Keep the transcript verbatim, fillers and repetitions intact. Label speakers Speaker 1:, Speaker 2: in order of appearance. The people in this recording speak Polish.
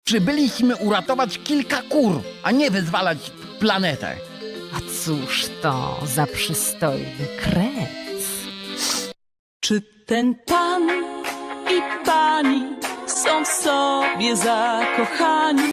Speaker 1: Przybyliśmy uratować kilka kur, a nie wyzwalać planetę.
Speaker 2: A cóż to za przystojny krec?
Speaker 3: Czy ten pan i pani są w sobie zakochani?